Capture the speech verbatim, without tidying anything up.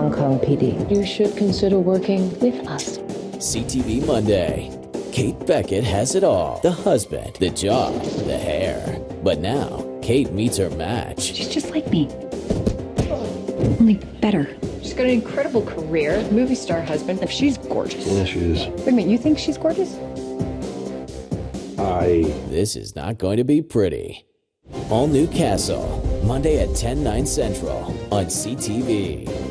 Hong Kong P D. You should consider working with us. C T V Monday. Kate Beckett has it all. The husband, the job, the hair. But now, Kate meets her match. She's just like me. Only better. She's got an incredible career, movie star husband. She's gorgeous. Yeah, she is. Wait a minute, you think she's gorgeous? I... This is not going to be pretty. All New Castle, Monday at ten, nine Central on C T V.